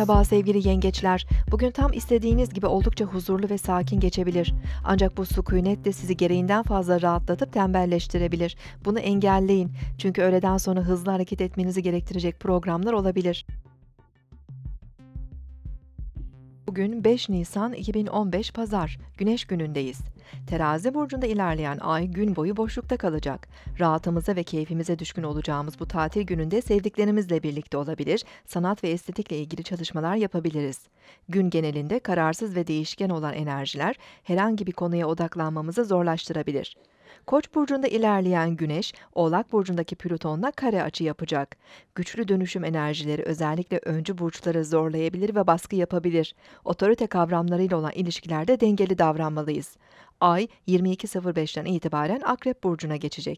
Merhaba sevgili yengeçler. Bugün tam istediğiniz gibi oldukça huzurlu ve sakin geçebilir. Ancak bu sükunet de sizi gereğinden fazla rahatlatıp tembelleştirebilir. Bunu engelleyin. Çünkü öğleden sonra hızlı hareket etmenizi gerektirecek programlar olabilir. Bugün 5 Nisan 2015 Pazar, Güneş günündeyiz. Terazi burcunda ilerleyen ay gün boyu boşlukta kalacak. Rahatımıza ve keyfimize düşkün olacağımız bu tatil gününde sevdiklerimizle birlikte olabilir, sanat ve estetikle ilgili çalışmalar yapabiliriz. Gün genelinde kararsız ve değişken olan enerjiler herhangi bir konuya odaklanmamızı zorlaştırabilir. Koç burcunda ilerleyen Güneş, Oğlak burcundaki Plüton'la kare açı yapacak. Güçlü dönüşüm enerjileri özellikle öncü burçları zorlayabilir ve baskı yapabilir. Otorite kavramlarıyla olan ilişkilerde dengeli davranmalıyız. Ay 22.05'ten itibaren Akrep burcuna geçecek.